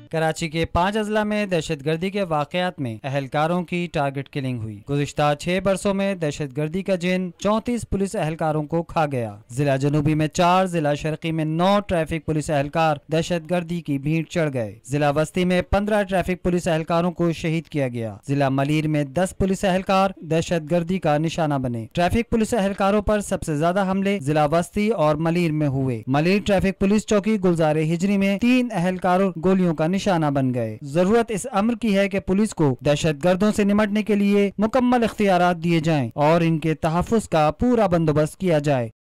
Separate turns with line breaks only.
कराची के 5 अजला में दहशत गर्दी के वाकयात में अहलकारों की टारगेट किलिंग हुई। गुज़िश्ता 6 बरसों में दहशत गर्दी का जिन 34 पुलिस अहलकारों को खा गया। जिला जनूबी में 4, जिला शर्की में 9 ट्रैफिक पुलिस अहलकार दहशत गर्दी की भीड़ चढ़ गए। जिला वस्ती में 15 ट्रैफिक पुलिस अहलकारों को शहीद किया गया। जिला मलीर में 10 पुलिस अहलकार दहशत गर्दी का निशाना बने। ट्रैफिक पुलिस अहलकारों पर सबसे ज्यादा हमले जिला वस्ती और मलीर में हुए। मलीर ट्रैफिक पुलिस चौकी गुलजारे हिजरी में 3 अहलकारों गोलियों का निशाना बन गए। जरूरत इस अम्र की है कि पुलिस को दहशत गर्दों से निपटने के लिए मुकम्मल इख्तियारात दिए जाएं और इनके तहफ्फुज़ का पूरा बंदोबस्त किया जाए।